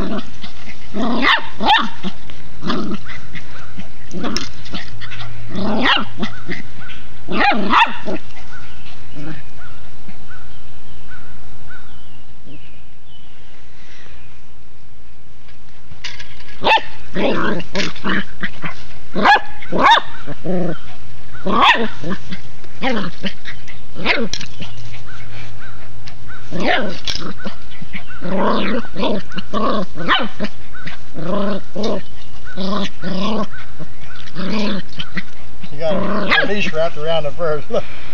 You got a leash wrapped around the bird. Look.